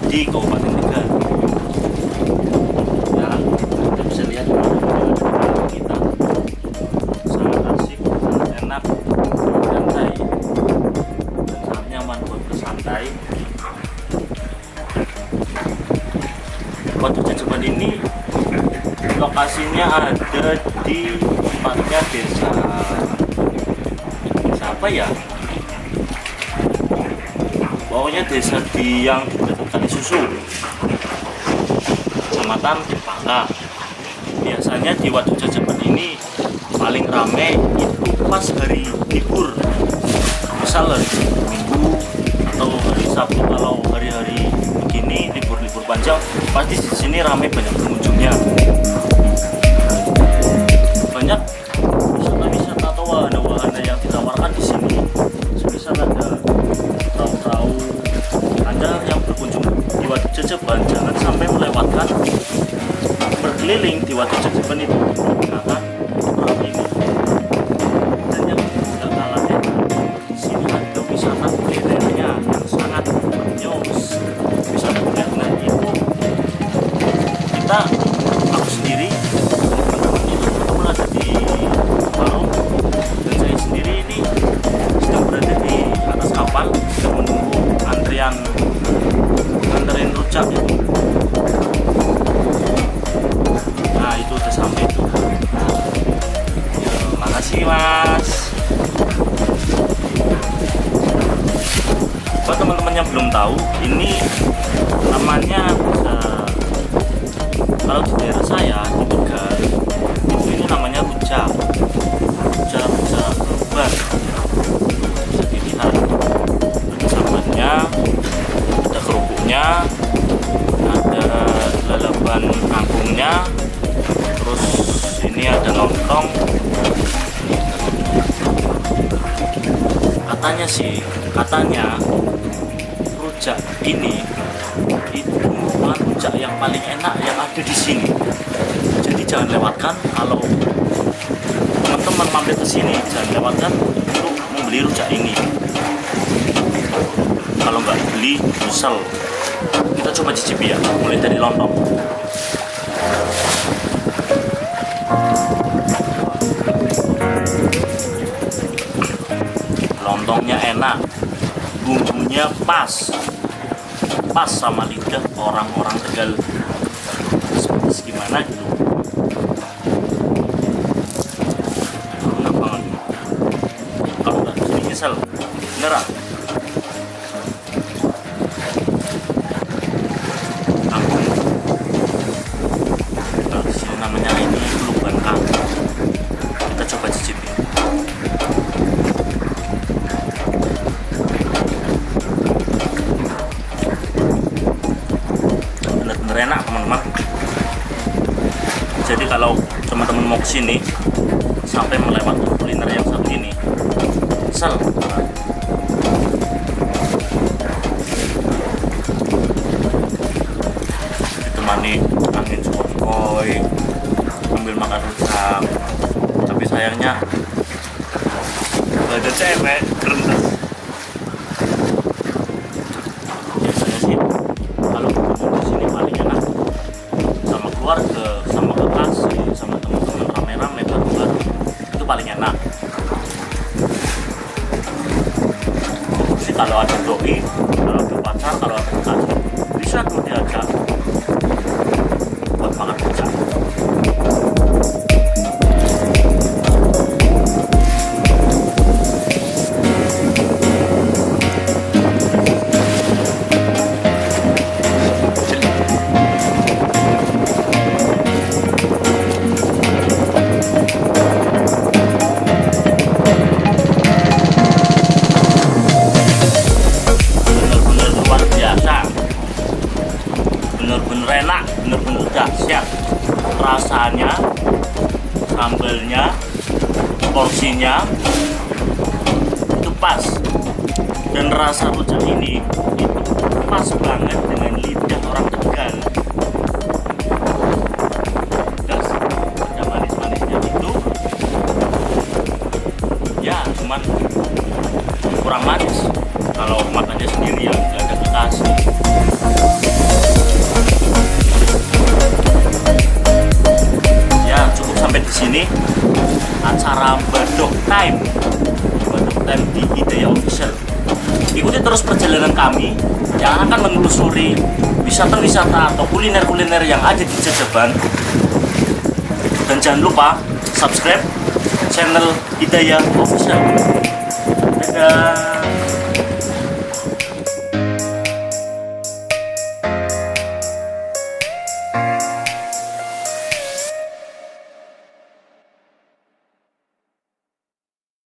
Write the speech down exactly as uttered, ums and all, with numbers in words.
di Kabupaten Tegal. Ya, kita bisa lihat kita sangat asik, sangat enak, santai, dan sangat nyaman buat bersantai. Waduk Jajeban ini lokasinya ada di tempatnya desa desa apa ya? Pokoknya desa di yang dekat Kali Susu, Kecamatan Cempaka. Biasanya di Waduk Jajeban ini paling rame itu pas hari libur, misalnya Minggu atau hari Sabtu. Kalau hari-hari begini libur-libur panjang, pasti di sini rame, banyak pengunjungnya. Banyak wisata-wisata atau wahana-wahana yang ditawarkan di sini. Semisal ada perahu-perahu. Anda yang berkunjung di Waduk Jajeban jangan sampai melewatkan berkeliling di Waduk Jajeban itu menggunakan perahu ini. Dan yang tidak kalah enak, di sini ada wisata kulinernya yang sangat nyos. Wisata kuliner itu kita, aku sendiri, teman-teman itu teman ada di warung, dan saya sendiri ini sedang berada di atas kapal sedang menunggu antrian anterin rujak itu. Nah, itu udah sampai tuh. Ya, makasih mas. Buat teman-teman yang belum tahu, ini namanya uh, kalau di daerah saya di Tegal itu ini namanya rujak. Rujak rujak kelubar. Bisa dilihat. Ada sambalnya, ada kerupuknya, ada lalapan kangkungnya, terus ini ada lontong. Katanya sih, katanya rujak ini itu merupakan rujak yang paling enak yang ada di sini. Jadi jangan lewatkan kalau teman-teman mampir ke sini, jangan lewatkan untuk membeli rujak ini. Kalau nggak beli, nyesel. Kita coba cicipi ya, mulai dari lontong. Lontongnya enak, bumbunya pas, pas sama lidah orang-orang Tegal. Seperti gimana gitu. Enak banget. Kalau nggak beli, nyesel. Beneran. Namanya ini Luban Kangkung. Kita coba cicipi. Bener-bener enak teman-teman. Jadi kalau teman-teman mau kesini sampai melewati kuliner yang satu ini, sel. Ditemani angin sepoi-sepoi sambil makan rujak, tapi sayangnya gak ada cewek, rendah. Biasanya sih kalau ketemu di sini paling enak sama keluarga, sama kekasih, sama teman-teman rame-rame bareng-bareng, itu paling enak. Jadi kalau ada doi, kalau ada pacar, kalau ada kekasih, bisa tuh diajak buat makan rujak. Bener-bener enak, bener-bener dahsyat. Rasanya, sambalnya, porsinya itu pas. Dan rasa rujak ini itu pas banget dengan lidah orang Tegal. Pedas, ada manis-manisnya itu. Ya, cuman kurang manis kalau makannya sendiri yang nggak ada kekasih. sampai di sini acara Badok Time, Badok Time di Hidayah Official. Ikuti terus perjalanan kami yang akan menelusuri wisata-wisata atau kuliner-kuliner yang ada di Jejeban. Dan jangan lupa subscribe channel Hidayah Official. Dadah.